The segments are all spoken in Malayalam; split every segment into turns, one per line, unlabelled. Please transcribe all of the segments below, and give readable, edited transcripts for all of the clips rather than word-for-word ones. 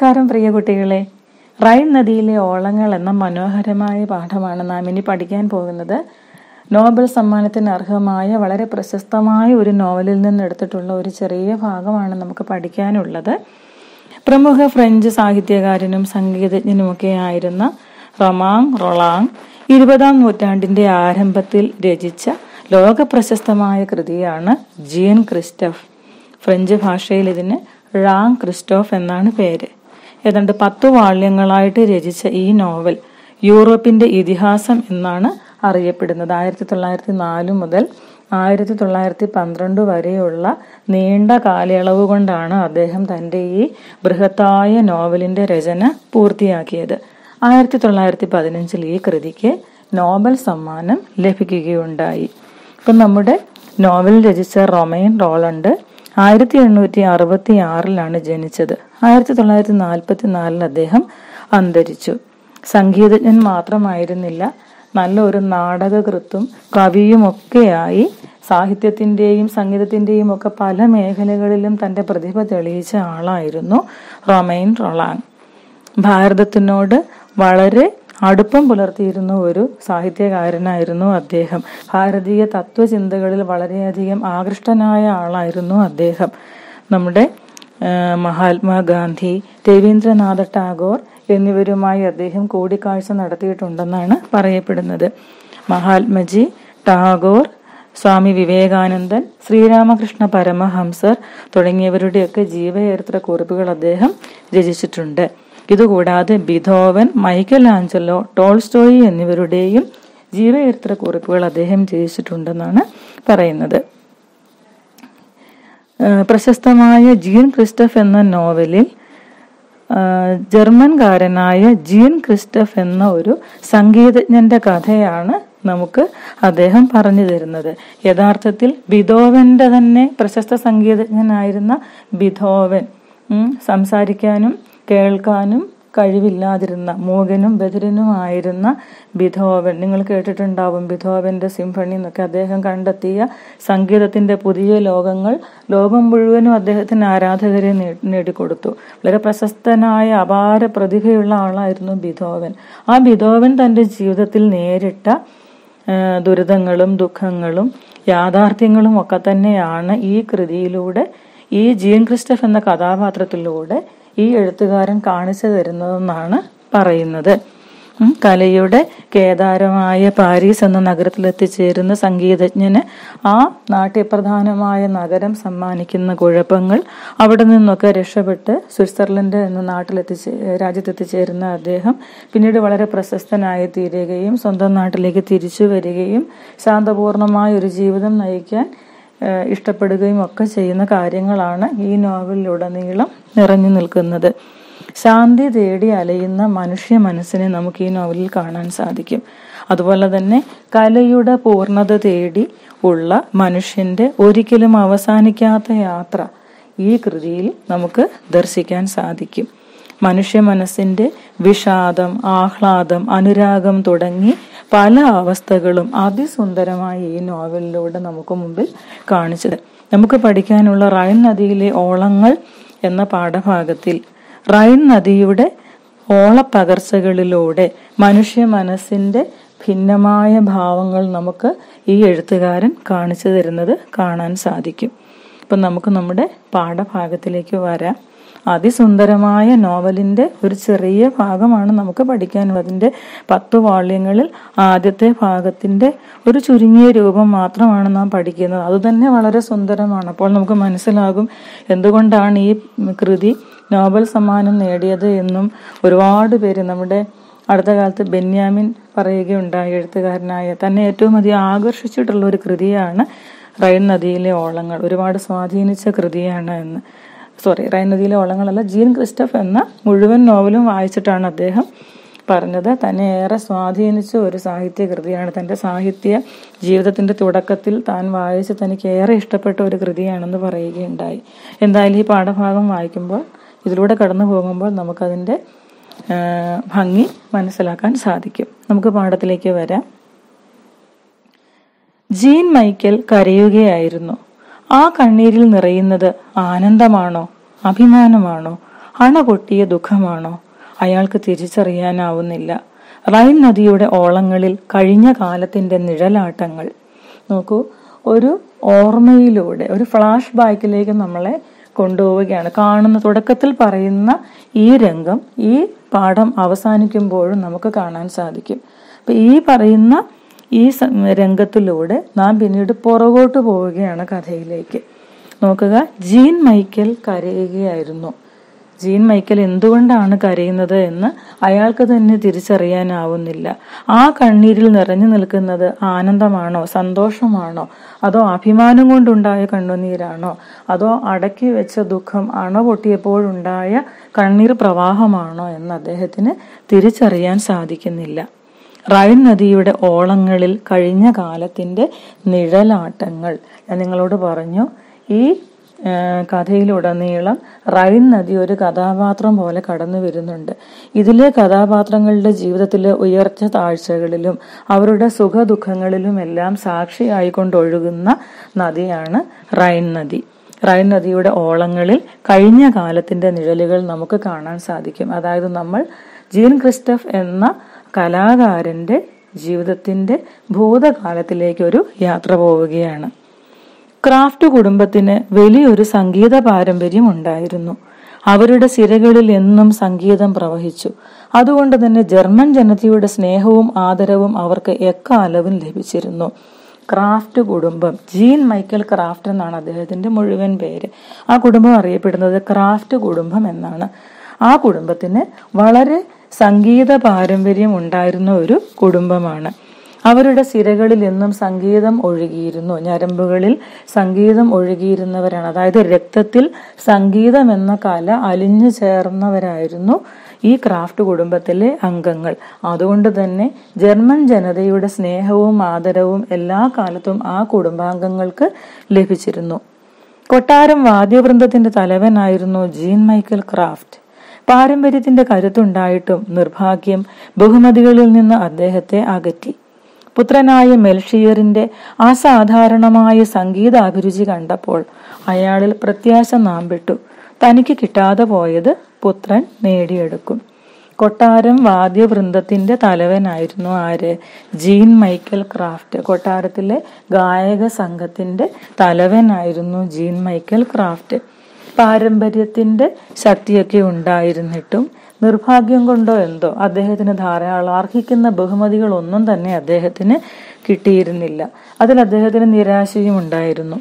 നമസ്കാരം പ്രിയ കുട്ടികളെ. റൈൻ നദിയിലെ ഓളങ്ങൾ എന്ന മനോഹരമായ പാഠമാണ് നാം ഇനി പഠിക്കാൻ പോകുന്നത്. നോബൽ സമ്മാനത്തിന് അർഹമായ വളരെ പ്രശസ്തമായ ഒരു നോവലിൽ നിന്ന് എടുത്തിട്ടുള്ള ഒരു ചെറിയ ഭാഗമാണ് നമുക്ക് പഠിക്കാനുള്ളത്. പ്രമുഖ ഫ്രഞ്ച് സാഹിത്യകാരനും സംഗീതജ്ഞനുമൊക്കെ ആയിരുന്ന റൊമാങ് റൊളാങ് 20-ാം നൂറ്റാണ്ടിന്റെ ആരംഭത്തിൽ രചിച്ച ലോക പ്രശസ്തമായ കൃതിയാണ് ജീൻ ക്രിസ്റ്റഫ്. ഫ്രഞ്ച് ഭാഷയിൽ ഇതിന് ഴാങ് ക്രിസ്റ്റോഫ് എന്നാണ് പേര്. ഏതാണ്ട് 10 വാള്യങ്ങളായിട്ട് രചിച്ച ഈ നോവൽ യൂറോപ്പിന്റെ ഇതിഹാസം എന്നാണ് അറിയപ്പെടുന്നത്. 1904 മുതൽ 1912 വരെയുള്ള നീണ്ട കാലയളവ് കൊണ്ടാണ് അദ്ദേഹം തന്റെ ഈ ബൃഹത്തായ നോവലിന്റെ രചന പൂർത്തിയാക്കിയത്. 1915 ഈ കൃതിക്ക് നോബൽ സമ്മാനം ലഭിക്കുകയുണ്ടായി. ഇപ്പം നമ്മുടെ നോവൽ രചിച്ച റൊമെയ്ൻ റോളണ്ട് 1866 ജനിച്ചത്. 1944 അദ്ദേഹം അന്തരിച്ചു. സംഗീതജ്ഞൻ മാത്രമായിരുന്നില്ല, നല്ലൊരു നാടകകൃത്തും കവിയുമൊക്കെയായി സാഹിത്യത്തിന്റെയും സംഗീതത്തിന്റെയും ഒക്കെ പല മേഖലകളിലും തന്റെ പ്രതിഭ തെളിയിച്ച ആളായിരുന്നു റൊമെയ്ൻ റൊളാങ്. ഭാരതത്തിനോട് വളരെ അടുപ്പം പുലർത്തിയിരുന്ന ഒരു സാഹിത്യകാരനായിരുന്നു അദ്ദേഹം. ഭാരതീയ തത്വചിന്തകളിൽ വളരെയധികം ആകൃഷ്ടനായ ആളായിരുന്നു അദ്ദേഹം. നമ്മുടെ മഹാത്മാഗാന്ധി, രവീന്ദ്രനാഥ ടാഗോർ എന്നിവരുമായി അദ്ദേഹം കൂടിക്കാഴ്ച നടത്തിയിട്ടുണ്ടെന്നാണ് പറയപ്പെടുന്നത്. മഹാത്മജി, ടാഗോർ, സ്വാമി വിവേകാനന്ദൻ, ശ്രീരാമകൃഷ്ണ പരമഹംസർ തുടങ്ങിയവരുടെയൊക്കെ ജീവചരിത്ര കുറിപ്പുകൾ അദ്ദേഹം രചിച്ചിട്ടുണ്ട്. ഇതുകൂടാതെ ബിഥോവൻ, മൈക്കൽ ആഞ്ചലോ, ടോൾസ്റ്റോയി എന്നിവരുടെയും ജീവചരിത്ര കുറിപ്പുകൾ അദ്ദേഹം രചിച്ചിട്ടുണ്ടെന്നാണ് പറയുന്നത്. പ്രശസ്തമായ ജീൻ ക്രിസ്റ്റഫ് എന്ന നോവലിൽ ജർമ്മൻകാരനായ ജീൻ ക്രിസ്റ്റഫ് എന്ന ഒരു സംഗീതജ്ഞന്റെ കഥയാണ് നമുക്ക് അദ്ദേഹം പറഞ്ഞു തരുന്നത്. യഥാർത്ഥത്തിൽ ബിഥോവന്റെ തന്നെ പ്രശസ്ത സംഗീതജ്ഞനായിരുന്ന ബിഥോവൻ സംസാരിക്കാനും കേൾക്കാനും കഴിവില്ലാതിരുന്ന മൂകനും ബധിരനുമായിരുന്ന ബിഥോവൻ, നിങ്ങൾ കേട്ടിട്ടുണ്ടാവും ബിഥോവന്റെ സിംഫണി എന്നൊക്കെ, അദ്ദേഹം കണ്ടെത്തിയ സംഗീതത്തിന്റെ പുതിയ ലോകം മുഴുവനും അദ്ദേഹത്തിന് ആരാധകരെ നേടിക്കൊടുത്തു. വളരെ പ്രശസ്തനായ അപാര പ്രതിഭയുള്ള ആളായിരുന്നു ബിഥോവൻ. ആ ബിഥോവൻ തന്റെ ജീവിതത്തിൽ നേരിട്ട ദുരിതങ്ങളും ദുഃഖങ്ങളും യാഥാർത്ഥ്യങ്ങളും ഒക്കെ തന്നെയാണ് ഈ കൃതിയിലൂടെ, ഈ ജീൻ ക്രിസ്റ്റഫ് എന്ന കഥാപാത്രത്തിലൂടെ ഈ എഴുത്തുകാരൻ കാണിച്ചു തരുന്നതെന്നാണ് പറയുന്നത്. കലയുടെ കേദാരമായ പാരീസ് എന്ന നഗരത്തിലെത്തിച്ചേരുന്ന സംഗീതജ്ഞന് ആ നാട്യപ്രധാനമായ നഗരം സമ്മാനിക്കുന്ന കുഴപ്പങ്ങൾ, അവിടെ നിന്നൊക്കെ രക്ഷപ്പെട്ട് സ്വിറ്റ്സർലൻഡ് എന്ന രാജ്യത്തെത്തിച്ചേരുന്ന അദ്ദേഹം പിന്നീട് വളരെ പ്രശസ്തനായി തീരുകയും സ്വന്തം നാട്ടിലേക്ക് തിരിച്ചു വരികയും ശാന്തപൂർണമായ ഒരു ജീവിതം നയിക്കാൻ ഇഷ്ടപ്പെടുകയും ഒക്കെ ചെയ്യുന്ന കാര്യങ്ങളാണ് ഈ നോവലിലുടനീളം നിറഞ്ഞു നിൽക്കുന്നത്. ശാന്തി തേടി അലയുന്ന മനുഷ്യ മനസ്സിനെ നമുക്ക് ഈ നോവലിൽ കാണാൻ സാധിക്കും. അതുപോലെ തന്നെ കലയുടെ പൂർണ്ണത തേടി ഉള്ള മനുഷ്യന്റെ ഒരിക്കലും അവസാനിക്കാത്ത യാത്ര ഈ കൃതിയിൽ നമുക്ക് ദർശിക്കാൻ സാധിക്കും. മനുഷ്യ മനസ്സിന്റെ വിഷാദം, ആഹ്ലാദം, അനുരാഗം തുടങ്ങി പല അവസ്ഥകളും അതിസുന്ദരമായി ഈ നോവലിലൂടെ നമുക്ക് മുമ്പിൽ കാണിച്ചത്. നമുക്ക് പഠിക്കാനുള്ള റൈൻ നദിയിലെ ഓളങ്ങൾ എന്ന പാഠഭാഗത്തിൽ റൈൻ നദിയുടെ ഓളപ്പകർച്ചകളിലൂടെ മനുഷ്യ മനസ്സിന്റെ ഭിന്നമായ ഭാവങ്ങൾ നമുക്ക് ഈ എഴുത്തുകാരൻ കാണിച്ചു തരുന്നത് കാണാൻ സാധിക്കും. അപ്പം നമുക്ക് നമ്മുടെ പാഠഭാഗത്തിലേക്ക് വരാം. അതിസുന്ദരമായ നോവലിന്റെ ഒരു ചെറിയ ഭാഗമാണ് നമുക്ക് പഠിക്കാനുള്ളത്. അതിന്റെ 10 വാള്യങ്ങളിൽ ആദ്യത്തെ ഭാഗത്തിന്റെ ഒരു ചുരുങ്ങിയ രൂപം മാത്രമാണ് നാം പഠിക്കുന്നത്. അതുതന്നെ വളരെ സുന്ദരമാണ്. അപ്പോൾ നമുക്ക് മനസ്സിലാകും എന്തുകൊണ്ടാണ് ഈ കൃതി നോബൽ സമ്മാനം നേടിയത് എന്നും. ഒരുപാട് പേര്, നമ്മുടെ അടുത്ത കാലത്ത് ബെന്യാമിൻ പറയുകയുണ്ടായി, എഴുത്തുകാരനായ, തന്നെ ഏറ്റവും അധികം ആകർഷിച്ചിട്ടുള്ള ഒരു കൃതിയാണ് റൈൻ നദിയിലെ ഓളങ്ങൾ, ഒരുപാട് സ്വാധീനിച്ച കൃതിയാണ് എന്ന്. റൈൻ നദിയിലെ ഓളങ്ങളല്ല, ജീൻ ക്രിസ്റ്റഫ് എന്ന മുഴുവൻ നോവലും വായിച്ചിട്ടാണ് അദ്ദേഹം പറഞ്ഞത് തന്നെ ഏറെ സ്വാധീനിച്ച ഒരു സാഹിത്യകൃതിയാണ്. തൻ്റെ സാഹിത്യ ജീവിതത്തിന്റെ തുടക്കത്തിൽ താൻ വായിച്ച് തനിക്ക് ഏറെ ഇഷ്ടപ്പെട്ട ഒരു കൃതിയാണെന്ന് പറയുകയുണ്ടായി. എന്തായാലും ഈ പാഠഭാഗം വായിക്കുമ്പോൾ, ഇതിലൂടെ കടന്നു പോകുമ്പോൾ നമുക്കതിൻ്റെ ഭംഗി മനസ്സിലാക്കാൻ സാധിക്കും. നമുക്ക് പാഠത്തിലേക്ക് വരാം. ജീൻ മൈക്കൽ കരയുകയായിരുന്നു. ആ കണ്ണീരിൽ നിറയുന്നത് ആനന്ദമാണോ, അഭിമാനമാണോ, അണ പൊട്ടിയ ദുഃഖമാണോ? അയാൾക്ക് തിരിച്ചറിയാനാവുന്നില്ല. റൈൻ നദിയുടെ ഓളങ്ങളിൽ കഴിഞ്ഞ കാലത്തിന്റെ നിഴലാട്ടങ്ങൾ. നോക്കൂ, ഒരു ഓർമ്മയിലൂടെ, ഒരു ഫ്ലാഷ് ബാക്കിലേക്ക് നമ്മളെ കൊണ്ടുപോവുകയാണ്. കാണുന്ന തുടക്കത്തിൽ പറയുന്ന ഈ രംഗം ഈ പാഠം അവസാനിക്കുമ്പോഴും നമുക്ക് കാണാൻ സാധിക്കും. അപ്പൊ ഈ പറയുന്ന ഈ രംഗത്തിലൂടെ നാം പിന്നീട് പുറകോട്ട് പോവുകയാണ് കഥയിലേക്ക്. നോക്കുക, ജീൻ മൈക്കൽ കരയുകയായിരുന്നു. ജീൻ മൈക്കൽ എന്തുകൊണ്ടാണ് കരയുന്നത് എന്ന് അയാൾക്ക് തന്നെ തിരിച്ചറിയാനാവുന്നില്ല. ആ കണ്ണീരിൽ നിറഞ്ഞു നിൽക്കുന്നത് ആനന്ദമാണോ, സന്തോഷമാണോ, അതോ അഭിമാനം കൊണ്ടുണ്ടായ കണ്ണുനീരാണോ, അതോ അടക്കി വെച്ച ദുഃഖം അണ പൊട്ടിയപ്പോഴുണ്ടായ കണ്ണീർ പ്രവാഹമാണോ എന്ന് അദ്ദേഹത്തിന് തിരിച്ചറിയാൻ സാധിക്കുന്നില്ല. റൈൻ നദിയുടെ ഓളങ്ങളിൽ കഴിഞ്ഞ കാലത്തിന്റെ നിഴലാട്ടങ്ങൾ. ഞാൻ നിങ്ങളോട് പറഞ്ഞു, ഈ കഥയിലുടനീളം റൈൻ നദി ഒരു കഥാപാത്രം പോലെ കടന്നു വരുന്നുണ്ട്. ഇതിലെ കഥാപാത്രങ്ങളുടെ ജീവിതത്തിലെ ഉയർച്ച താഴ്ചകളിലും അവരുടെ സുഖദുഃഖങ്ങളിലും എല്ലാം സാക്ഷിയായിക്കൊണ്ടൊഴുകുന്ന നദിയാണ് റൈൻ നദി. റൈൻ നദിയുടെ ഓളങ്ങളിൽ കഴിഞ്ഞ കാലത്തിന്റെ നിഴലുകൾ നമുക്ക് കാണാൻ സാധിക്കും. അതായത് നമ്മൾ ജീൻ ക്രിസ്റ്റഫ് എന്ന കലാകാരന്റെ ജീവിതത്തിന്റെ ഭൂതകാലത്തിലേക്ക് ഒരു യാത്ര പോവുകയാണ്. ക്രാഫ്റ്റ് കുടുംബത്തിന് വലിയൊരു സംഗീത പാരമ്പര്യം ഉണ്ടായിരുന്നു. അവരുടെ സിരകളിൽ എന്നും സംഗീതം പ്രവഹിച്ചു. അതുകൊണ്ട് തന്നെ ജർമ്മൻ ജനതയുടെ സ്നേഹവും ആദരവും അവർക്ക് എക്കാലവും ലഭിച്ചിരുന്നു. ക്രാഫ്റ്റ് കുടുംബം, ജീൻ മൈക്കൽ ക്രാഫ്റ്റ് എന്നാണ് അദ്ദേഹത്തിന്റെ മുഴുവൻ പേര്. ആ കുടുംബം അറിയപ്പെടുന്നത് ക്രാഫ്റ്റ് കുടുംബം എന്നാണ്. ആ കുടുംബത്തിന് വളരെ സംഗീത പാരമ്പര്യം ഉണ്ടായിരുന്ന ഒരു കുടുംബമാണ്. അവരുടെ സിരകളിൽ എന്നും സംഗീതം ഒഴുകിയിരുന്നു. ഞരമ്പുകളിൽ സംഗീതം ഒഴുകിയിരുന്നവരാണ്. അതായത് രക്തത്തിൽ സംഗീതം എന്ന കല അലിഞ്ഞു ചേർന്നവരായിരുന്നു ഈ ക്രാഫ്റ്റ് കുടുംബത്തിലെ അംഗങ്ങൾ. അതുകൊണ്ട് തന്നെ ജർമ്മൻ ജനതയുടെ സ്നേഹവും ആദരവും എല്ലാ കാലത്തും ആ കുടുംബാംഗങ്ങൾക്ക് ലഭിച്ചിരുന്നു. കൊട്ടാരം വാദ്യവൃന്ദത്തിന്റെ തലവനായിരുന്നു ജീൻ മൈക്കൽ ക്രാഫ്റ്റ്. പാരമ്പര്യത്തിന്റെ കരുത്തുണ്ടായിട്ടും നിർഭാഗ്യം ബഹുമതികളിൽ നിന്ന് അദ്ദേഹത്തെ അകറ്റി. പുത്രനായ മെൽഷിയറിന്റെ അസാധാരണമായ സംഗീത അഭിരുചി കണ്ടപ്പോൾ അയാളിൽ പ്രത്യാശ നാമ്പിട്ടു. തനിക്ക് കിട്ടാതെ പോയത് പുത്രൻ നേടിയെടുക്കും. കൊട്ടാരം വാദ്യവൃന്ദത്തിന്റെ തലവനായിരുന്നു ആര്? Jean Michael Kraft. കൊട്ടാരത്തിലെ ഗായക സംഘത്തിന്റെ തലവനായിരുന്നു ജീൻ മൈക്കൽ ക്രാഫ്റ്റ്. പാരമ്പര്യത്തിന്റെ ശക്തിയൊക്കെ ഉണ്ടായിരുന്നിട്ടും നിർഭാഗ്യം കൊണ്ടോ എന്തോ അദ്ദേഹത്തിന് ധാരാളം അർഹിക്കുന്ന ബഹുമതികളൊന്നും തന്നെ അദ്ദേഹത്തിന് കിട്ടിയിരുന്നില്ല. അതിൽ അദ്ദേഹത്തിന് നിരാശയും ഉണ്ടായിരുന്നു.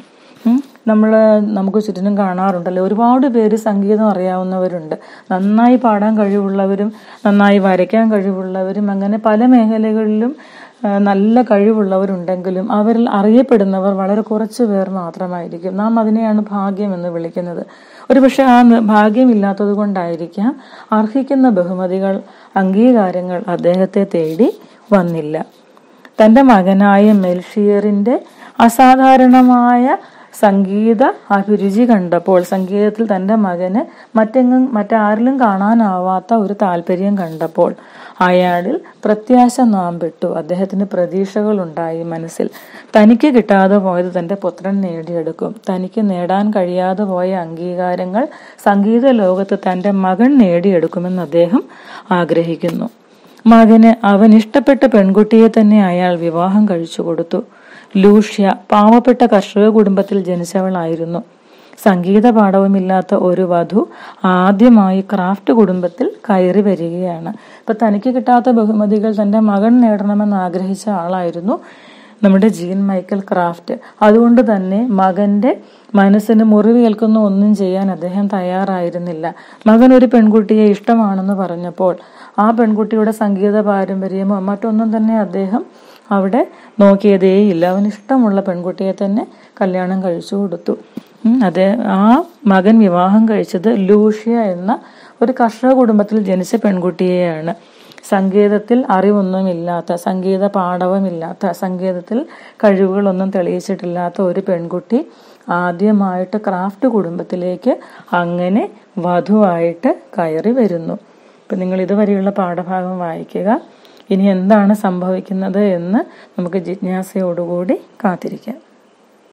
നമുക്ക് ചുറ്റിനും കാണാറുണ്ടല്ലോ, ഒരുപാട് പേര് സംഗീതം അറിയാവുന്നവരുണ്ട്. നന്നായി പാടാൻ കഴിവുള്ളവരും നന്നായി വരയ്ക്കാൻ കഴിവുള്ളവരും അങ്ങനെ പല മേഖലകളിലും നല്ല കഴിവുള്ളവരുണ്ടെങ്കിലും അവരിൽ അറിയപ്പെടുന്നവർ വളരെ കുറച്ചു പേർ മാത്രമായിരിക്കും. നാം അതിനെയാണ് ഭാഗ്യം എന്ന് വിളിക്കുന്നത്. ഒരുപക്ഷെ ആ ഭാഗ്യമില്ലാത്തത് കൊണ്ടായിരിക്കാം അർഹിക്കുന്ന ബഹുമതികൾ, അംഗീകാരങ്ങൾ അദ്ദേഹത്തെ തേടി വന്നില്ല. തന്റെ മകനായ മെൽഷിയറിന്റെ അസാധാരണമായ സംഗീത അഭിരുചി കണ്ടപ്പോൾ, സംഗീതത്തിൽ തന്റെ മകന് മറ്റാരിലും കാണാനാവാത്ത ഒരു താല്പര്യം കണ്ടപ്പോൾ അയാളിൽ പ്രത്യാശ നാമ്പിട്ടു. അദ്ദേഹത്തിന് പ്രതീക്ഷകൾ ഉണ്ടായി മനസ്സിൽ. തനിക്ക് കിട്ടാതെ പോയത് തന്റെ പുത്രൻ നേടിയെടുക്കും. തനിക്ക് നേടാൻ കഴിയാതെ പോയ അംഗീകാരങ്ങൾ സംഗീത ലോകത്ത് തന്റെ മകൻ നേടിയെടുക്കുമെന്ന് അദ്ദേഹം ആഗ്രഹിക്കുന്നു. മകന് അവൻ ഇഷ്ടപ്പെട്ട പെൺകുട്ടിയെ തന്നെ അയാൾ വിവാഹം കഴിച്ചു കൊടുത്തു. ലൂഷ്യ പാവപ്പെട്ട കർഷക കുടുംബത്തിൽ ജനിച്ചവളായിരുന്നു. സംഗീത പാഠവുമില്ലാത്ത ഒരു വധു ആദ്യമായി ക്രാഫ്റ്റ് കുടുംബത്തിൽ കയറി വരികയാണ്. ഇപ്പൊ തനിക്ക് കിട്ടാത്ത ബഹുമതികൾ തന്റെ മകൻ നേടണമെന്ന് ആഗ്രഹിച്ച ആളായിരുന്നു നമ്മുടെ ജീൻ മൈക്കൽ ക്രാഫ്റ്റ്. അതുകൊണ്ട് തന്നെ മകന്റെ മനസ്സിന് മുറിവേൽക്കുന്ന ഒന്നും ചെയ്യാൻ അദ്ദേഹം തയ്യാറായിരുന്നില്ല. മകൻ ഒരു പെൺകുട്ടിയെ ഇഷ്ടമാണെന്ന് പറഞ്ഞപ്പോൾ ആ പെൺകുട്ടിയുടെ സംഗീത പാരമ്പര്യമോ മറ്റൊന്നും തന്നെ അദ്ദേഹം അവിടെ നോക്കിയതേയില്ല. അവന് ഇഷ്ടമുള്ള പെൺകുട്ടിയെ തന്നെ കല്യാണം കഴിച്ചു കൊടുത്തു. ആ മകൻ വിവാഹം കഴിച്ചത് ലൂഷ്യ എന്ന ഒരു കർഷക കുടുംബത്തിൽ ജനിച്ച പെൺകുട്ടിയെയാണ്. സംഗീതത്തിൽ അറിവൊന്നുമില്ലാത്ത, സംഗീത പാഠവുമില്ലാത്ത, സംഗീതത്തിൽ കഴിവുകളൊന്നും തെളിയിച്ചിട്ടില്ലാത്ത ഒരു പെൺകുട്ടി ആദ്യമായിട്ട് ക്രാഫ്റ്റ് കുടുംബത്തിലേക്ക് അങ്ങനെ വധുവായിട്ട് കയറി വരുന്നു. ഇപ്പം നിങ്ങൾ ഇതുവരെയുള്ള പാഠഭാഗം വായിക്കുക. ഇനി എന്താണ് സംഭവിക്കുന്നത് എന്ന് നമുക്ക് ജിജ്ഞാസയോടുകൂടി കാത്തിരിക്കാം.